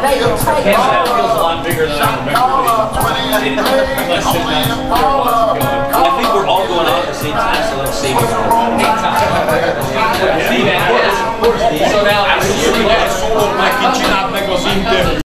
feels a lot bigger than I remember. I think we're all going out at the same time, so let's save it for So now,